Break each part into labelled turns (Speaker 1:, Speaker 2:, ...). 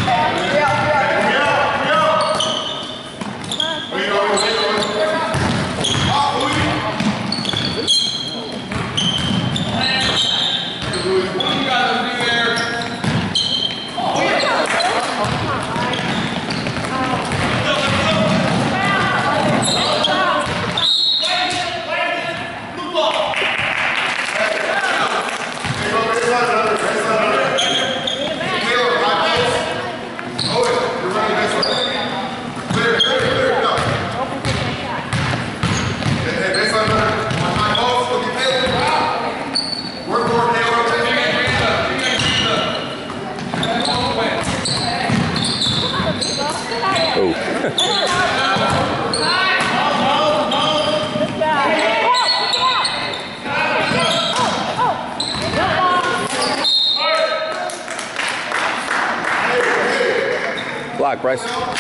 Speaker 1: Block, Bryce.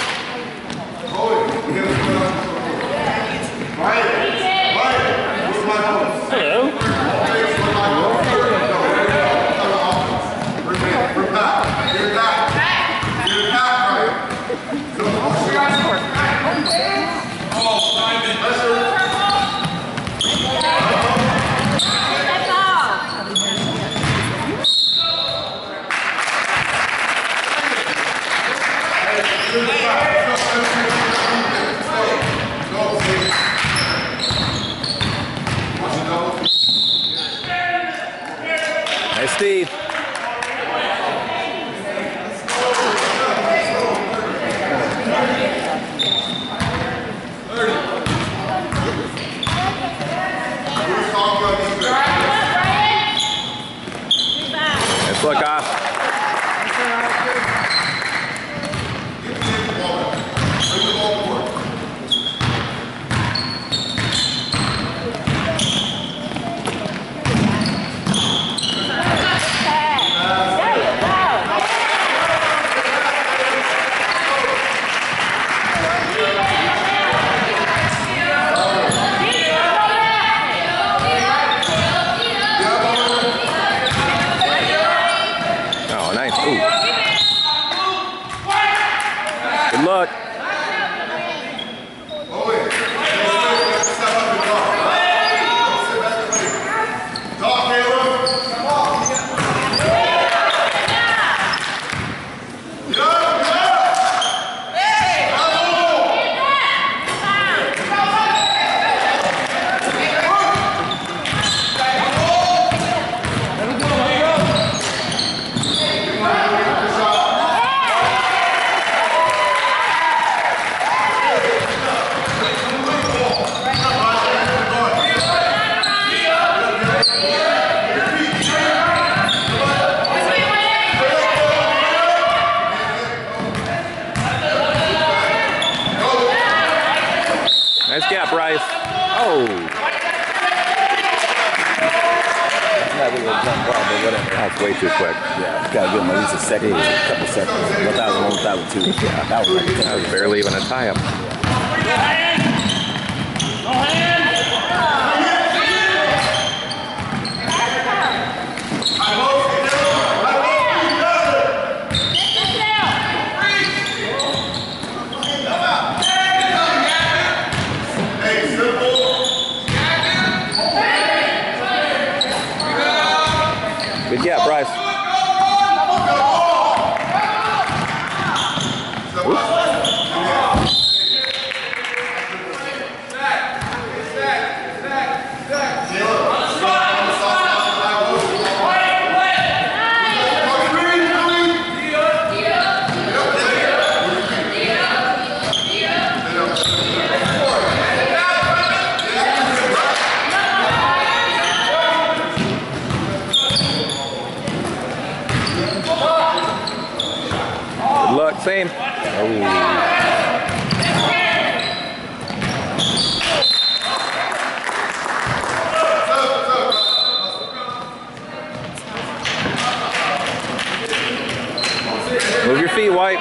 Speaker 1: Nice, Steve. Nice look off. Good luck. Nice gap, Bryce. Oh.
Speaker 2: Not really a jump ball, but whatever.
Speaker 1: That's way too quick.
Speaker 2: Yeah, gotta give him at least a second, a couple seconds. 1,001, 1,002. Yeah, that was like
Speaker 1: That was barely even a tie-up. Good gap, Bryce. Good luck, same. Oh. Move your feet, White.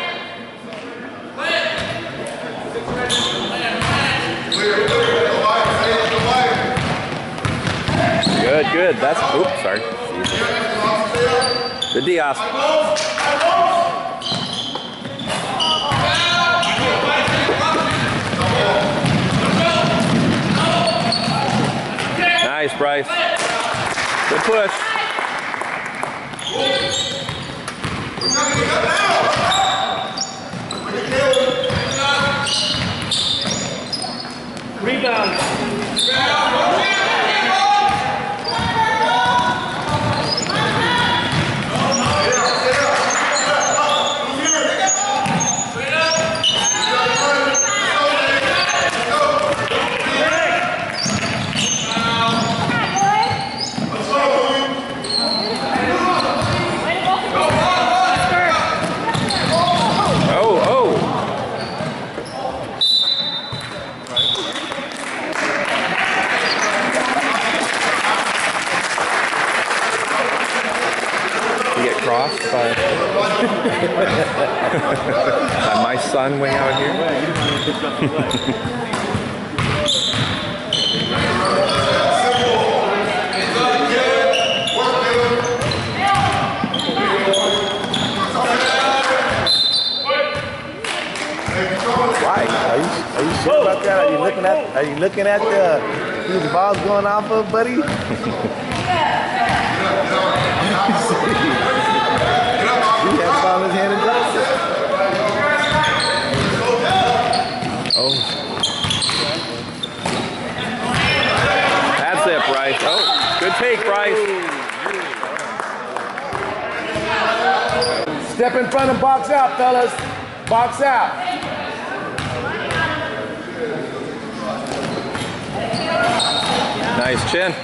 Speaker 1: Good, good. That's, oops, sorry. Good Diaz. Bryce. Good push.
Speaker 3: Rebound.
Speaker 1: Crossed by, by my son way out here.
Speaker 2: Why? Are you sure about that? Are you looking at who the ball's going off of, buddy? He had the ball in his hand and dropped it.
Speaker 1: Oh. That's it, Bryce. Oh, good take, Bryce.
Speaker 2: Step in front and box out, fellas. Box out.
Speaker 1: Nice chin.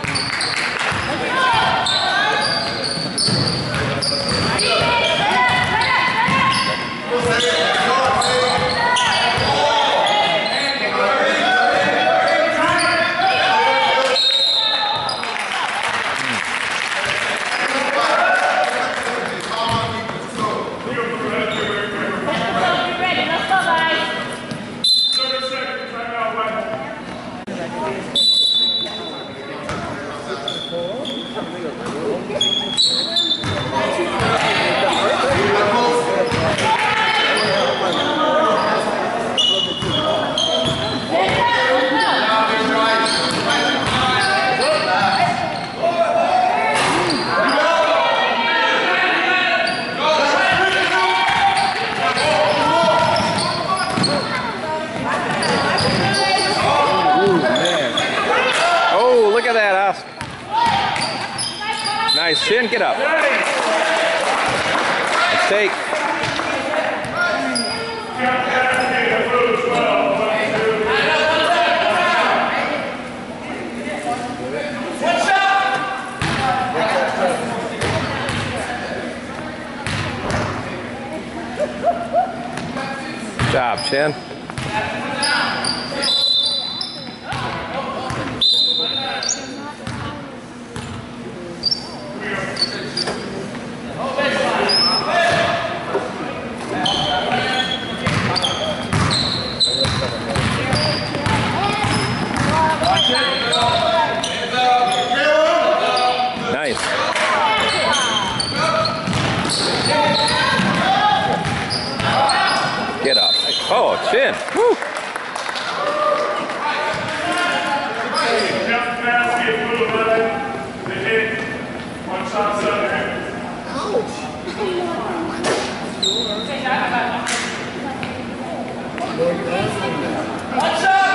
Speaker 1: Nice chin, get up. Nice take. Good job, Chin. Nice. Get up. Oh, Chin. Woo.
Speaker 3: Watch out!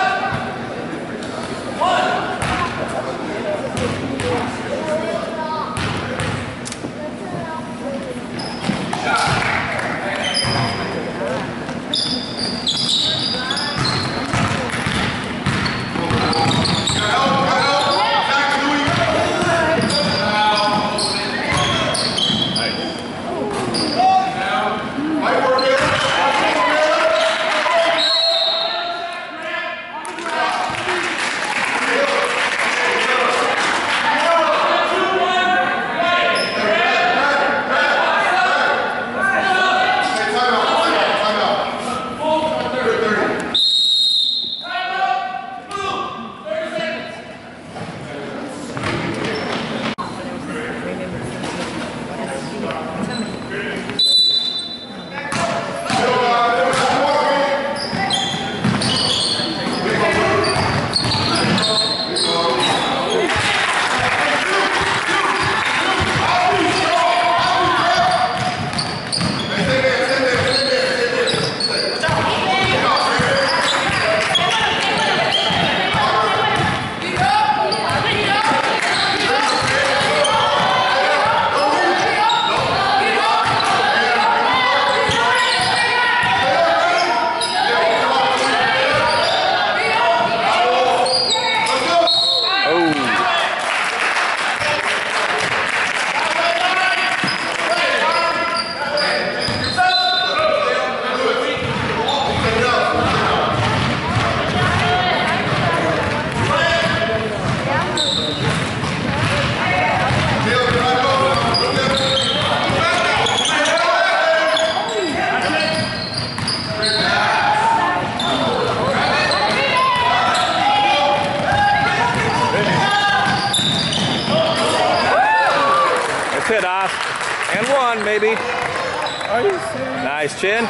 Speaker 1: baby.
Speaker 2: Are you serious?
Speaker 1: Nice, Chin.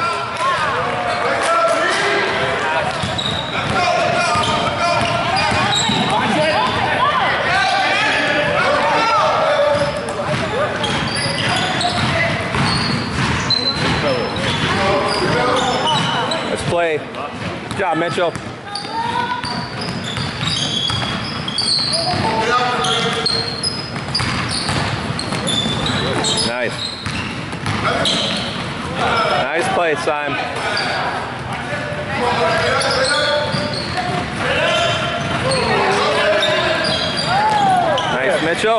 Speaker 1: Let's play. Good job, Mitchell. Nice. Nice play, Simon. Nice, Mitchell.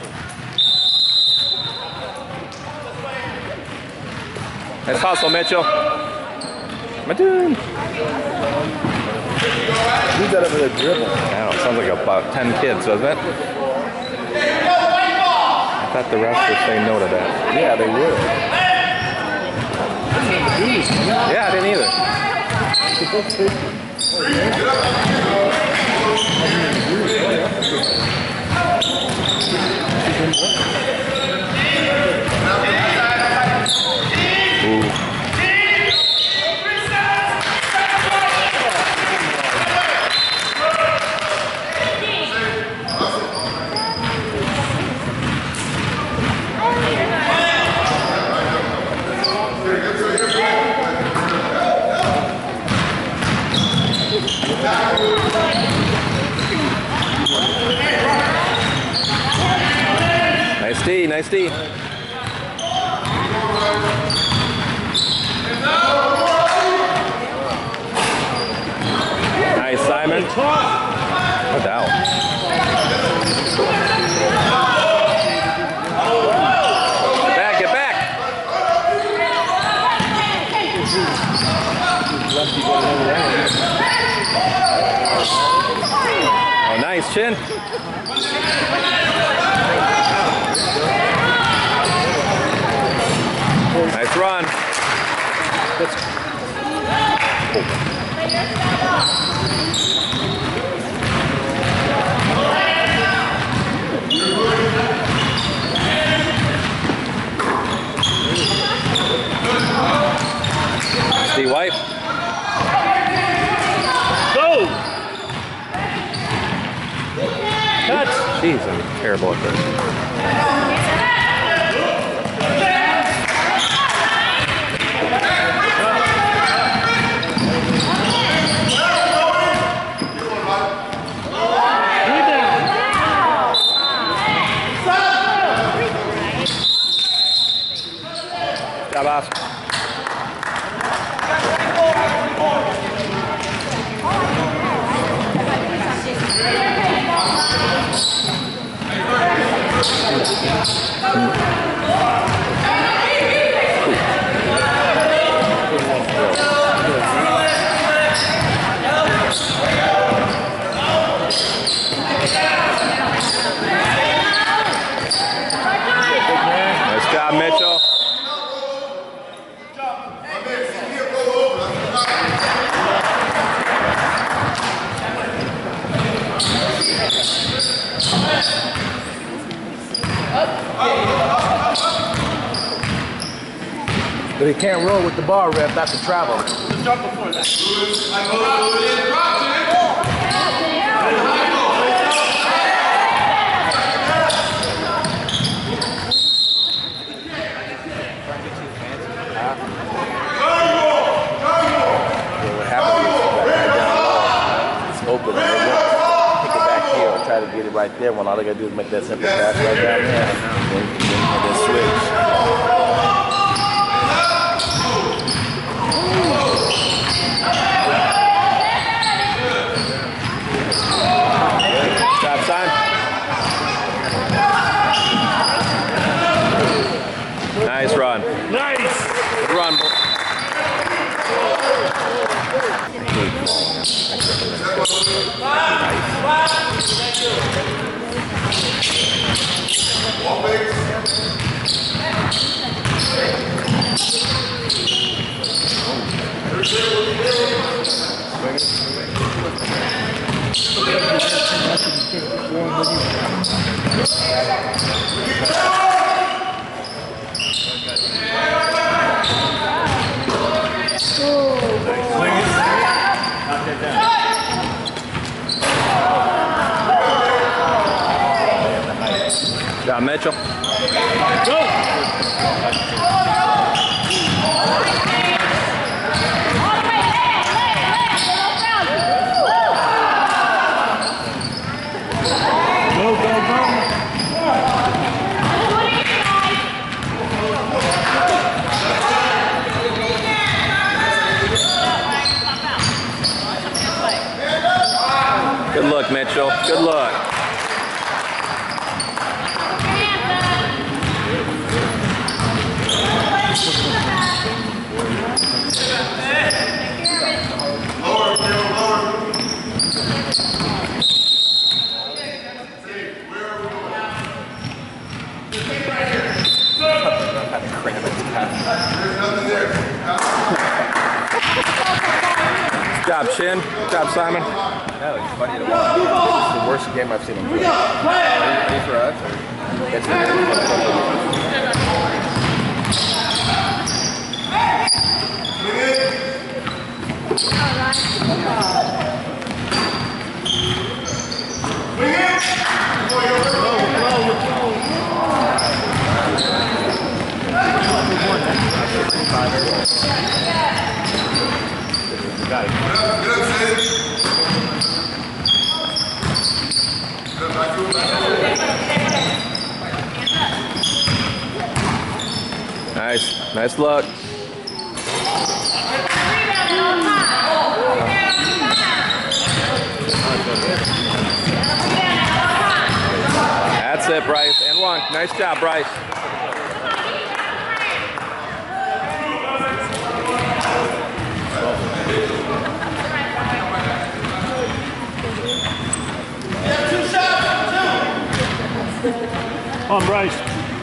Speaker 1: Nice hustle, Mitchell. My dude.
Speaker 2: Who's that over there dribbling?
Speaker 1: I don't know, it sounds like about 10 kids, doesn't it? I thought the refs would say no to that.
Speaker 2: Yeah, they would.
Speaker 1: Yeah, I didn't either. Ooh. Nice D, nice D. Nice, Simon. No doubt. Back, get back. Oh, nice, Chin. Nice run. Steve White.
Speaker 3: Go! Touch!
Speaker 1: Jeez, I'm terrible at this. Good job, Oscar. Nice job, Mitchell.
Speaker 2: But he can't roll with the ball, ref. That's a travel.
Speaker 3: Jump before that.
Speaker 2: What happened is right down low, it's open. And they won't pick it back here or try to get it right there when all they gotta do is make that simple pass right down there and then switch.
Speaker 1: Stop sign. Nice run.
Speaker 3: Nice!
Speaker 1: Good run. job, Mitchell.
Speaker 3: Go.
Speaker 1: Good look, Mitchell. Good look. Good job, Shin. Good job, Simon.
Speaker 2: No, it's funny to watch. It's the worst game I've seen him play. Ready for us? That's got it.
Speaker 1: Nice look. That's it, Bryce. And one. Nice job, Bryce.
Speaker 3: On Bryce.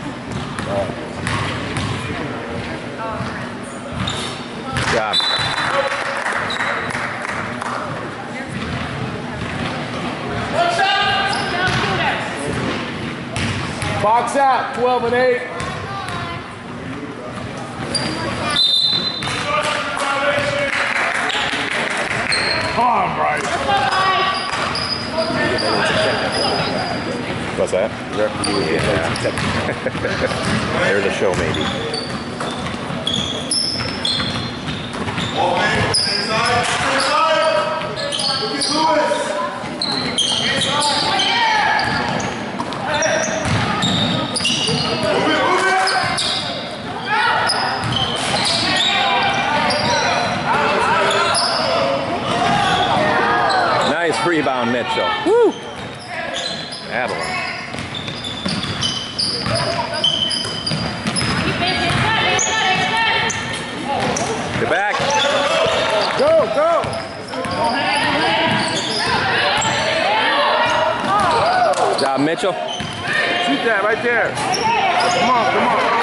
Speaker 1: Good job.
Speaker 2: Box out, 12 and 8.
Speaker 3: On Bryce.
Speaker 1: What's that?
Speaker 2: Yeah.
Speaker 1: There's a show, maybe. Nice rebound, Mitchell. Woo! Adeline. Get back.
Speaker 2: Go, go!
Speaker 1: Good job, Mitchell.
Speaker 2: Shoot that right there. Come on, come on.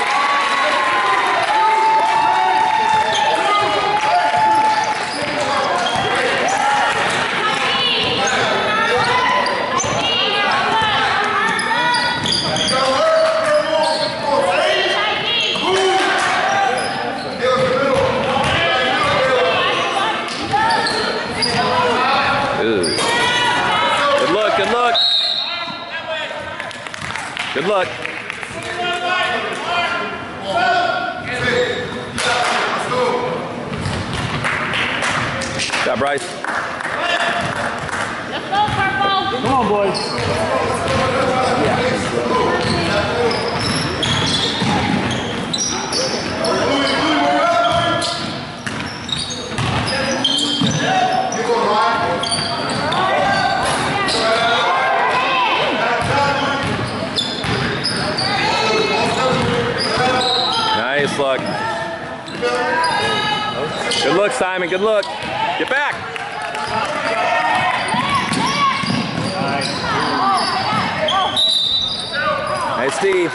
Speaker 1: Good luck. Good job, Bryce.
Speaker 4: Let's go, Purple.
Speaker 3: Come on, boys.
Speaker 1: Nice look. Good look, Simon. Good look. Get back. Nice, Steve.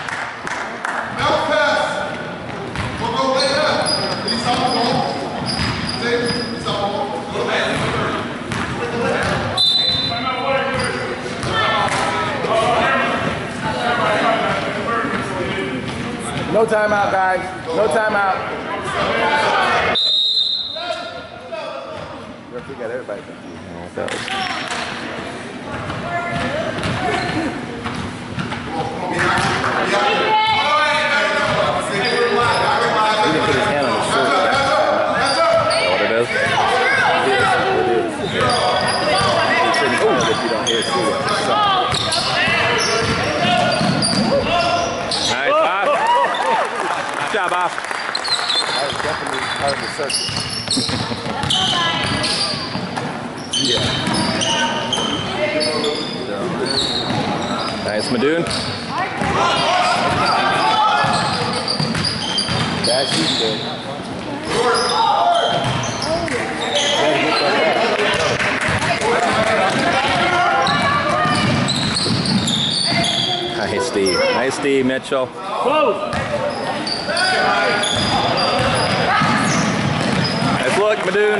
Speaker 2: No timeout, guys. No timeout. We got everybody confused. Part of the circus. Yeah.
Speaker 1: Nice, Madoon.
Speaker 2: That's you, good.
Speaker 1: Nice D. Nice D, Mitchell.
Speaker 3: Close.
Speaker 1: Nice look, Madoon.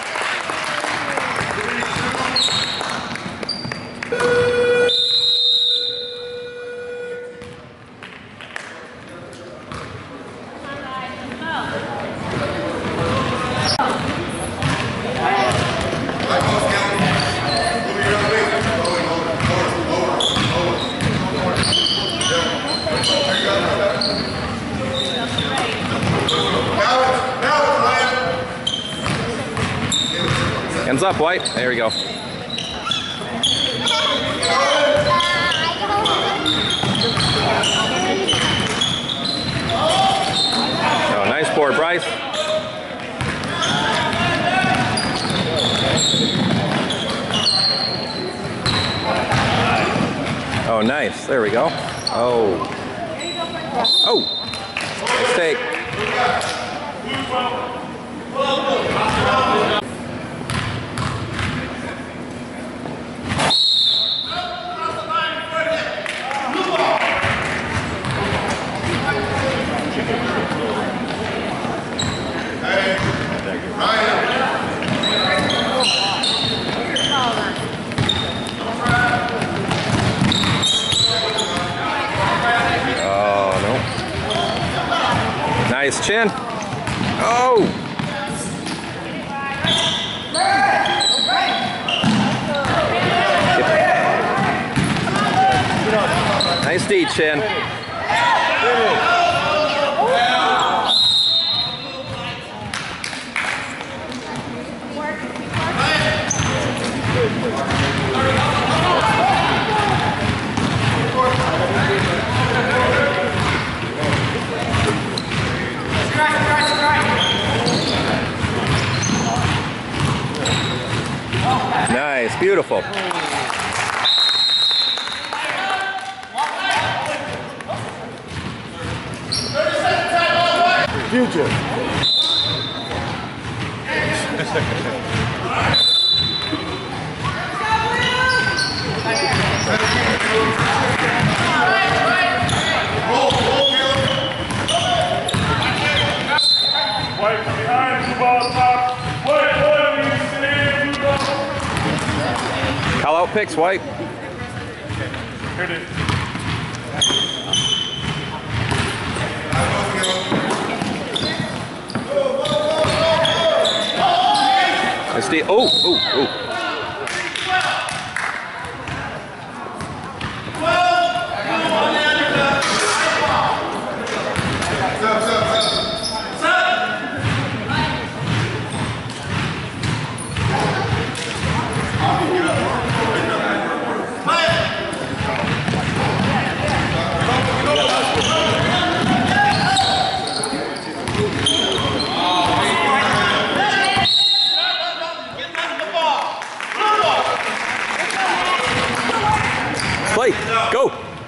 Speaker 1: Hands up, White. There we go. Oh, nice board, Bryce. Oh, nice. There we go. Oh. Oh. Mistake. Nice chin. Oh! Nice D, Chin. Nice, beautiful.
Speaker 2: Future.
Speaker 3: White behind, blue ball top. White, you stand, blue ball.
Speaker 1: Call out picks, White.
Speaker 3: Here it is.
Speaker 1: Nice D. Oh, oh, oh. Play, go.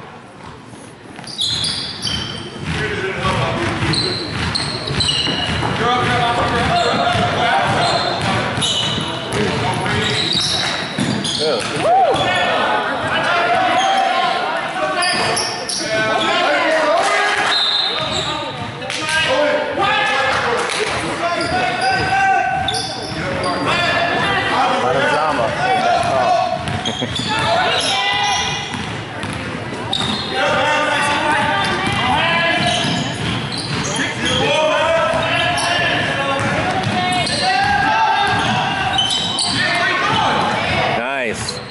Speaker 1: Nice.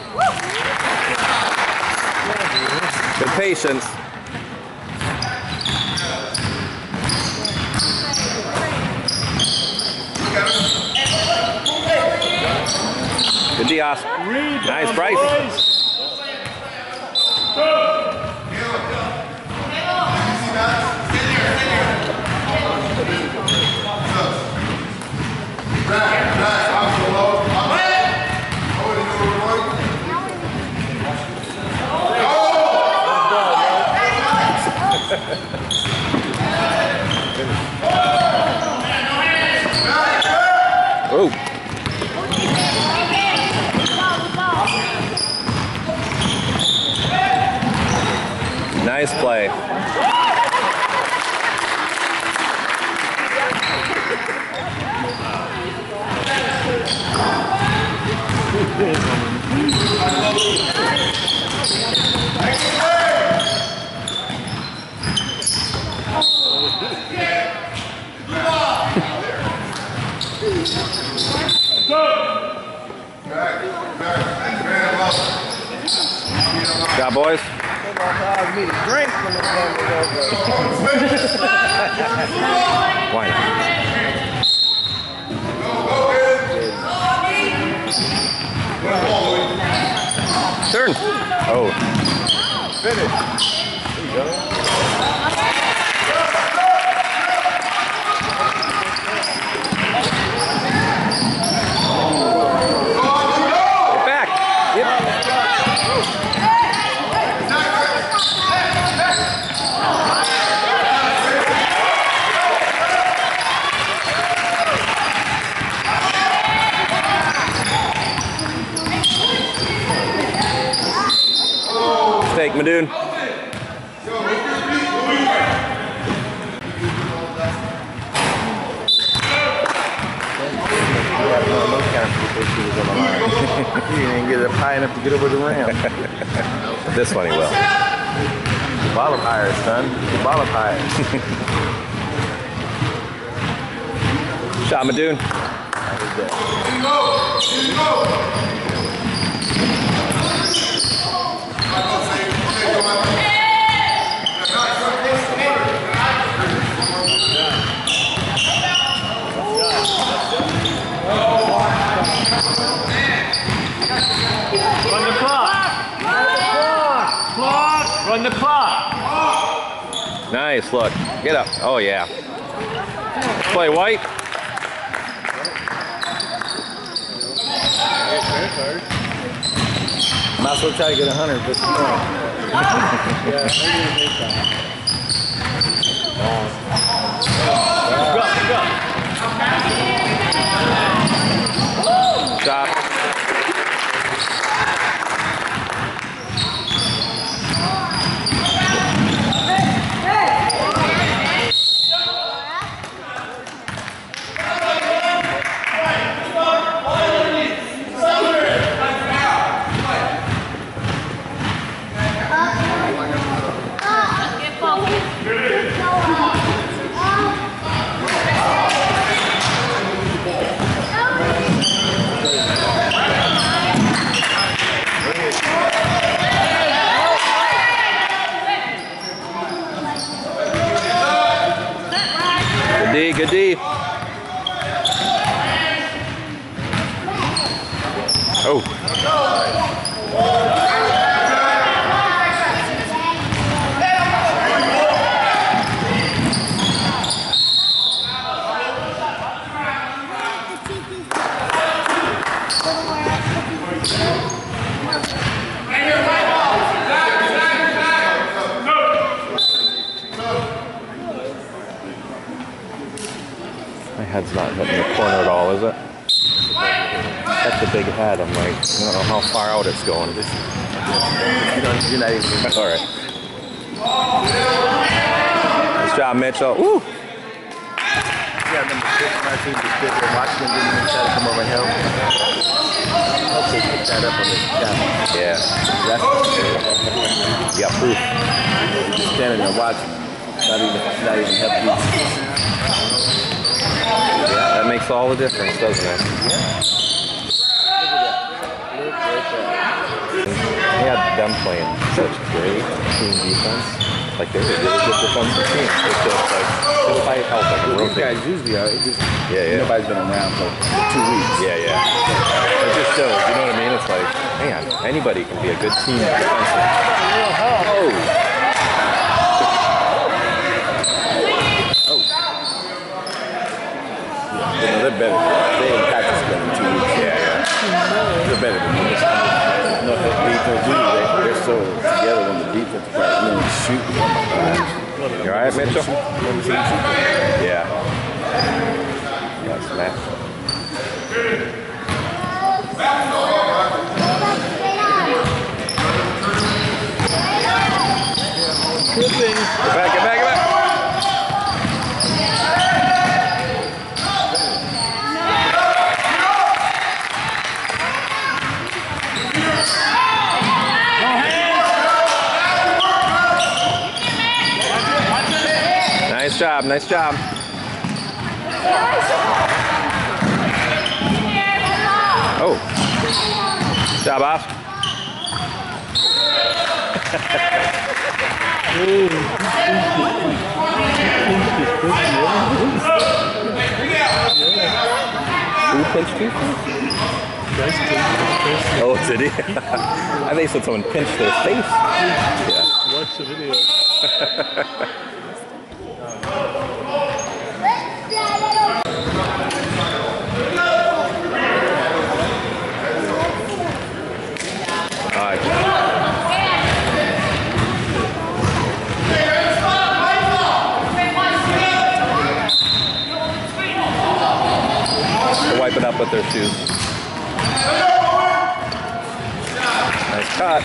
Speaker 1: Good patience. Good Diaz. Nice, Bryce. Whoa. Nice play. Good job, boys. Why not? Turn. Oh.
Speaker 2: Finish. There you go.
Speaker 1: Get back. Yep. Take Madoon.
Speaker 2: He didn't get it high enough to get over the rim.
Speaker 1: This one he will.
Speaker 2: The ball up higher, son. The ball up higher.
Speaker 1: Shot Madoon.
Speaker 3: Run the clock. Run the clock.
Speaker 1: Nice look. Get up. Oh yeah. Play White.
Speaker 2: Might as well try to get 100 this
Speaker 1: Stop. Good D. Oh. My head's not hitting the corner at all, is it? That's a big head. I'm like, I don't know how far out it's going.
Speaker 2: You're not even.
Speaker 1: All right. Nice job, Mitchell. Woo!
Speaker 2: Yeah, number 6 on our team just stood there watching him, didn't even try to come over and help. I hope they pick that up on this camera.
Speaker 1: Yeah. You got proof.
Speaker 2: Just standing there watching. Not even helping.
Speaker 1: That makes all the difference, doesn't it? They had them playing such great team defense. Like they were a really good defensive team. It's just like just by helping and
Speaker 2: These guys
Speaker 1: rotating.
Speaker 2: usually are. It just
Speaker 1: Yeah.
Speaker 2: nobody's been around for 2 weeks.
Speaker 1: Yeah. It just shows, you know what I mean? It's like, man, anybody can be a good team defensively. Oh.
Speaker 2: They're better. They in practice better than 2 weeks.
Speaker 1: Yeah.
Speaker 2: They're better than this. No defense usually they're so together when the defense practice shoot. Oh my gosh.
Speaker 1: You alright, Mitchell?
Speaker 2: Never seen them shoot.
Speaker 1: Yeah. Smash. job, nice job. Oh. Good job, Oscar. Who pinched you? Oh, did he? I think he said someone pinched their face. Yeah.
Speaker 4: Watch the video.
Speaker 1: All right. They're wiping up with their shoes. Nice cut.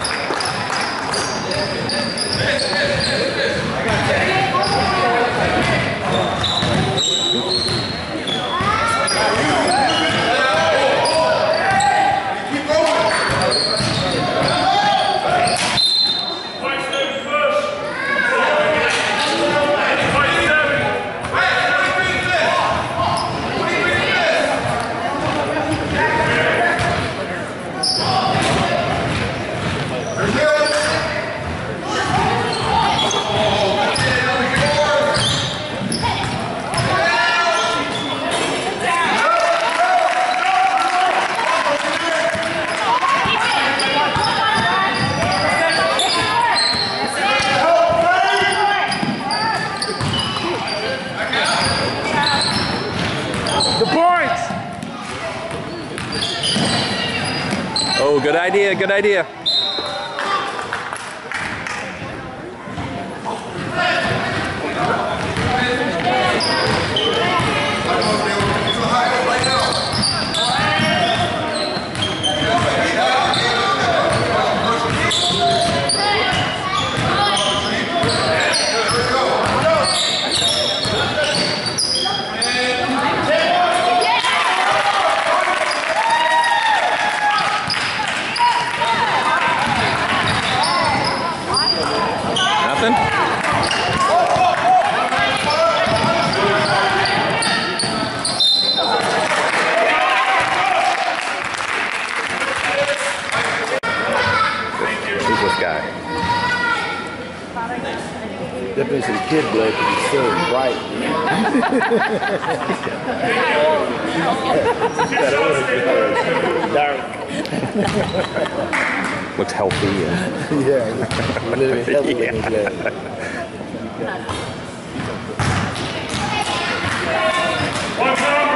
Speaker 1: Oh, good idea, good idea.
Speaker 2: Difference in kid blood because he's so bright. Dark.
Speaker 1: Looks healthy.
Speaker 2: Yeah, a little bit healthy in his blood.
Speaker 3: One time,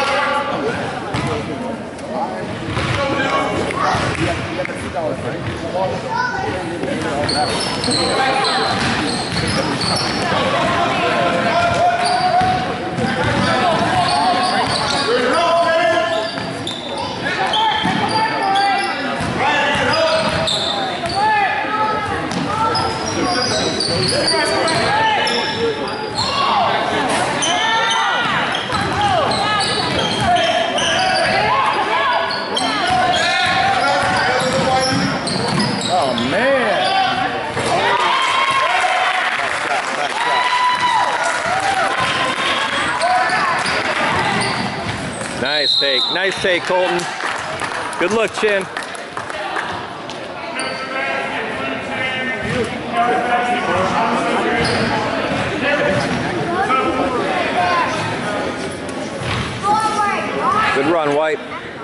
Speaker 1: Nice take, Colton. Good look, Chin. Good run, White.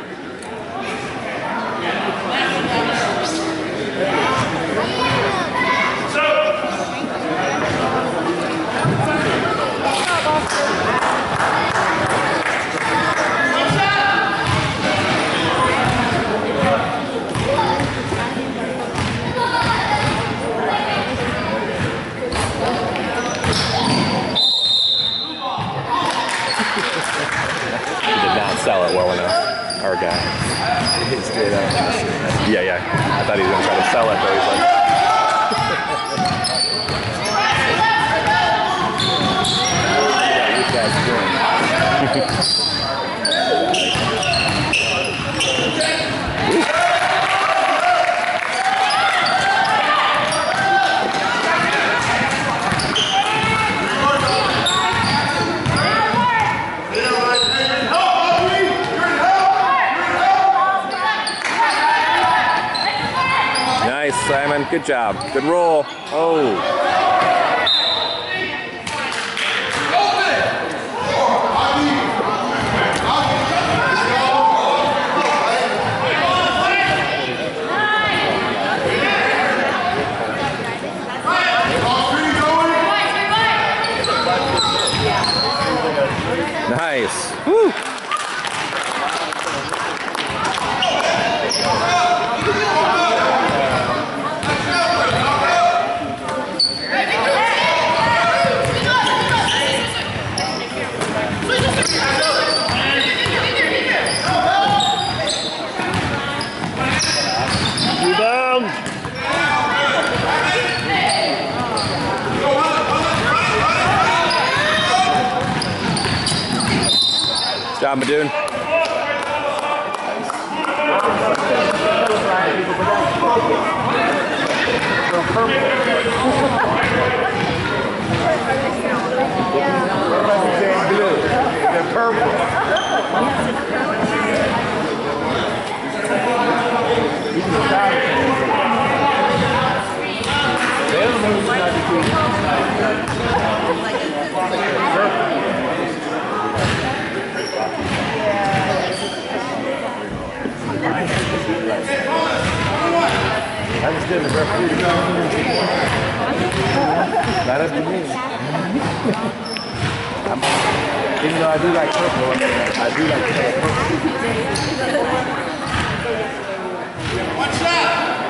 Speaker 1: Sell it well enough, our guy.
Speaker 2: Straight out.
Speaker 1: Yeah. I thought he was going to try to sell it, but he's like...
Speaker 2: Yeah, you guys doing.
Speaker 1: Simon. Good job. Good roll. Oh. Nice. Woo.
Speaker 3: Rebound.
Speaker 1: Good job, Madoon.
Speaker 2: They're purple. I understand the referee. Not up to me. Even though I do like purple, I do like purple. Watch that!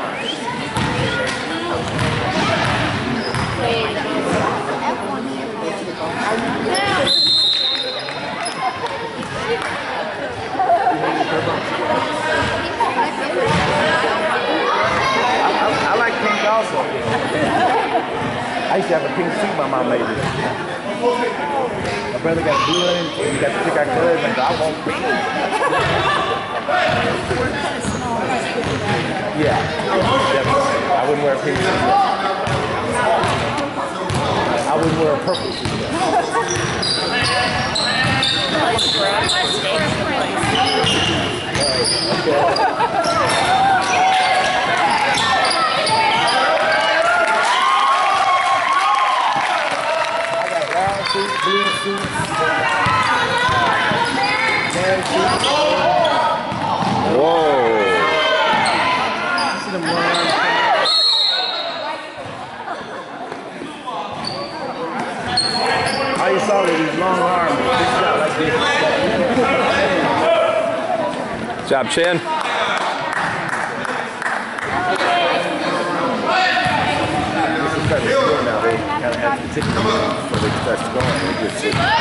Speaker 2: I like pink also. I used to have a pink suit my mom made me. My brother got blue in it, and we got to pick our colors, and I want pink. Yeah, definitely. I wouldn't wear a pink suit. I wouldn't wear a purple suit. Blue suits, tan suits.
Speaker 1: Whoa.
Speaker 2: See them going around. All you saw was these long arms, big shot like this.
Speaker 1: Good job, Chin.
Speaker 2: Now they kind of have to tick them before they start scoring. They just sit and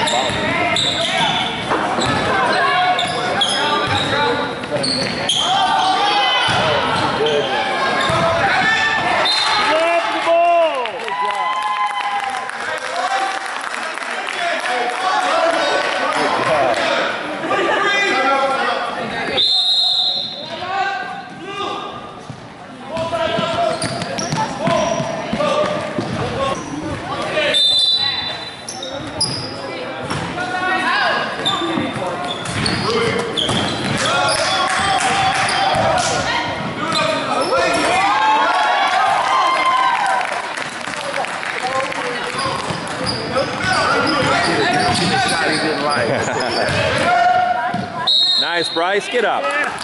Speaker 1: Nice, Bryce. Get up.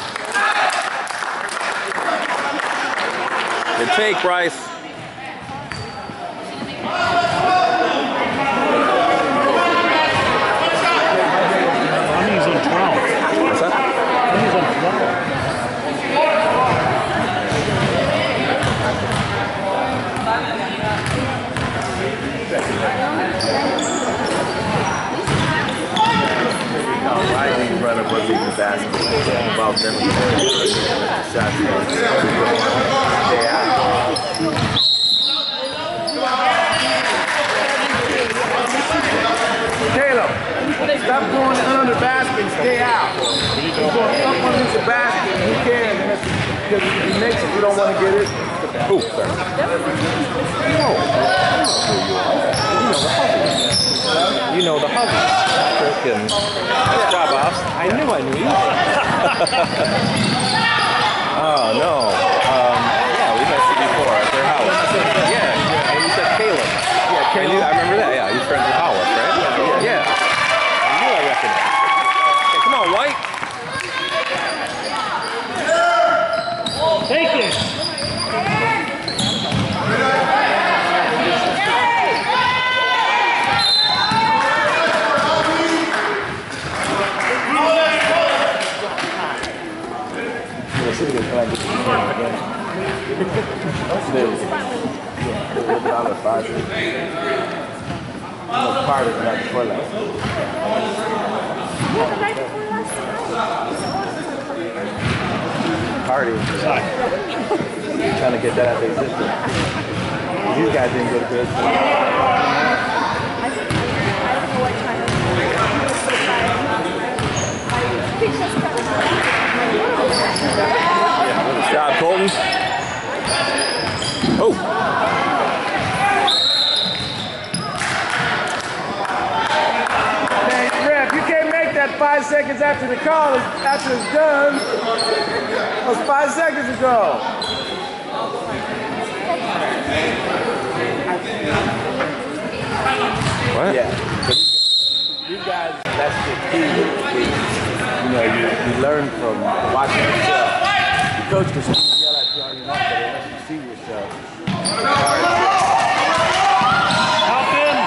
Speaker 1: Good take, Bryce.
Speaker 3: He's on 12.
Speaker 1: What's that?
Speaker 3: He's on 12.
Speaker 2: Rising runner was even basketball. About them shots. Stay out. Caleb, stop going under the basket and stay out. He's going up under the basket and he can. Because if he makes it, we don't want to get it.
Speaker 1: Oh, sorry. You know the huggies. Freaking good job, Ops. I knew you. Oh, no. Yeah, we missed it before. White.
Speaker 4: Take it.
Speaker 2: Part of the night before last. Party. Trying to get that out of existence. These guys didn't go to bed.
Speaker 1: Good job, Colton. Oh.
Speaker 2: Hey, ref, you can't make that 5 seconds after the call, after it's done. That was 5 seconds ago.
Speaker 1: What?
Speaker 2: Yeah. But you guys, that's the key. You know, you learn from watching yourself. The coach can yell at you all you want, but unless you see yourself, it's hard to
Speaker 4: Help him.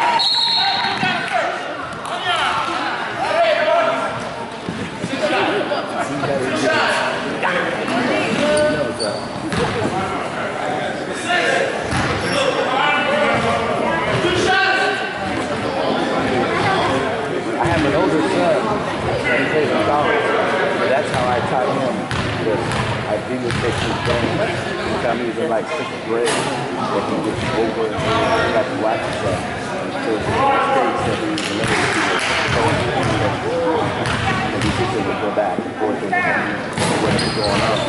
Speaker 2: I have an older son, and he plays in college. That's how I taught him that he would take his game. Anytime he was in like 6th grade, that he would over and got to watch himself. So the mistakes that he was limited to and he just would go back and forth and what was going on.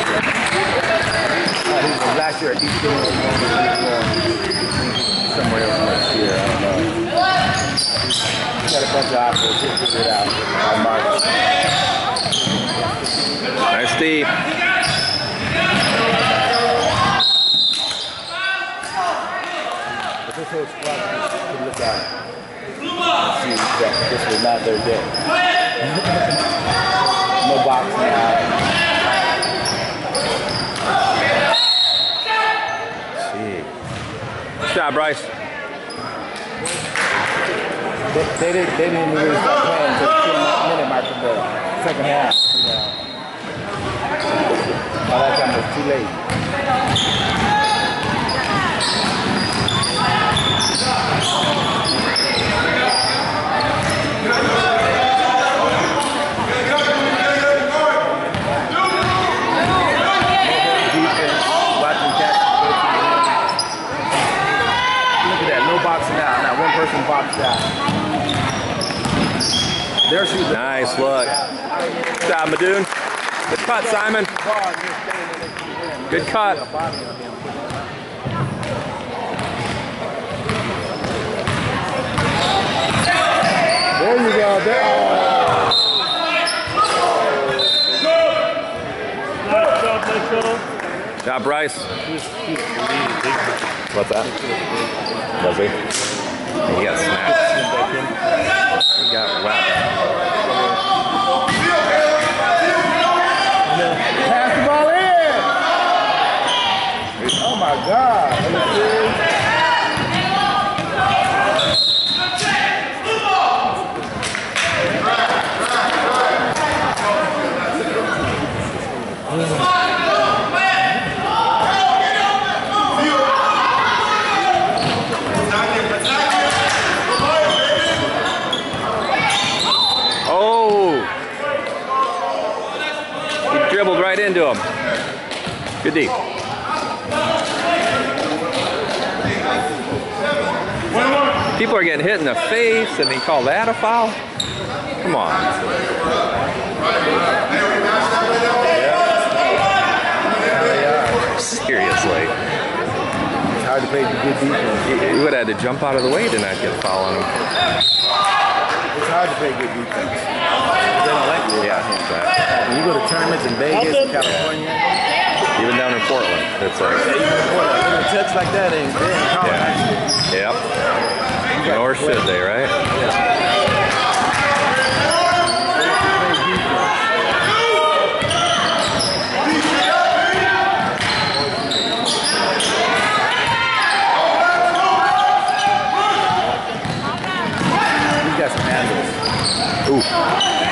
Speaker 2: Last year at East End, somewhere else next year, I don't know. Got a bunch of options, he'll figure it out on March.
Speaker 1: Nice Steve.
Speaker 2: But this whole squad could look out and see that this was not their day. No boxing out.
Speaker 1: Good job, Bryce.
Speaker 2: They didn't even really start playing until the 2-minute mark of the second half. You know. By that time it was too late. Defense, watching catches go to the end. Look at that, no boxing out. Not one person boxed out. There she was.
Speaker 1: Nice look. Good job, Madoon. Good cut, Simon. Good cut.
Speaker 2: There you go. There.
Speaker 4: Nice job, Mitchell.
Speaker 1: Good job, Bryce. What's that? Was he? He got smacked. He got whacked.
Speaker 2: Pass the ball in. Oh my God. Are you serious?
Speaker 1: Dribbled right into him. Good deep. People are getting hit in the face and they call that a foul? Come on. Seriously.
Speaker 2: It's hard to play good defense.
Speaker 1: You would have had to jump out of the way to not get a foul on him.
Speaker 2: It's hard to play good defense. They don't like you.
Speaker 1: Yeah, exactly.
Speaker 2: When you go to tournaments in Vegas, California,
Speaker 1: even down in Portland, it's like,
Speaker 2: even in Portland, even a touch like that ain't college.
Speaker 1: yep. Nor should they, right?
Speaker 2: Yeah.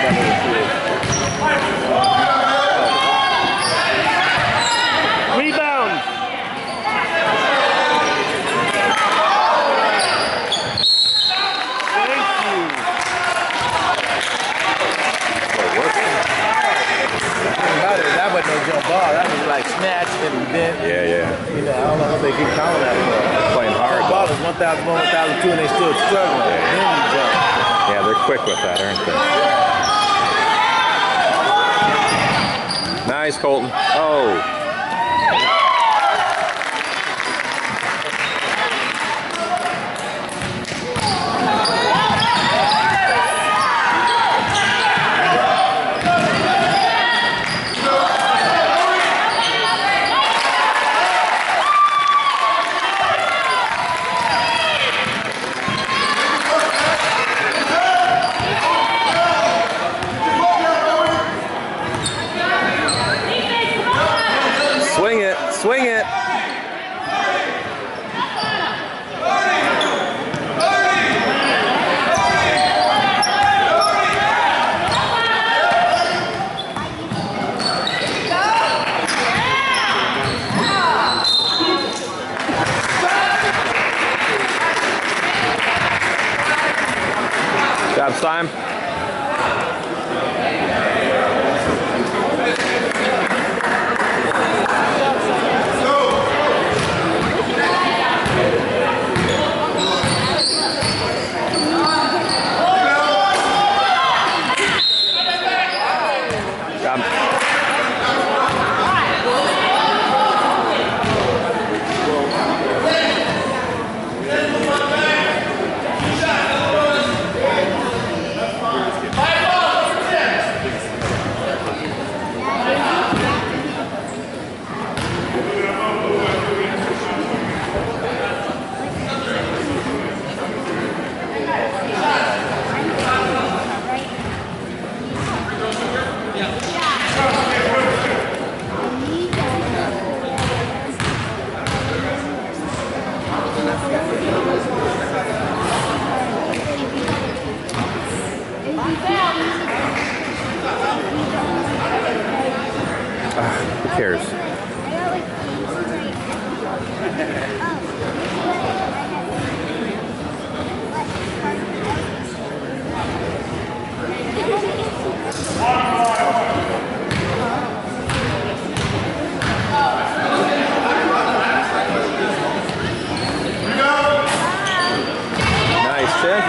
Speaker 4: Rebound. Thank you.
Speaker 2: That wasn't no jump ball. That was like snatch and then.
Speaker 1: Yeah.
Speaker 2: You know, I don't know how they keep counting that for.
Speaker 1: Playing hard.
Speaker 2: Jump ball is 1,001, 1,002, and they still struggling. Then you jump.
Speaker 1: Yeah, they're quick with that, aren't they? Nice, Colton. Oh. Swing it. Job time. Who cares? Nice, Tim.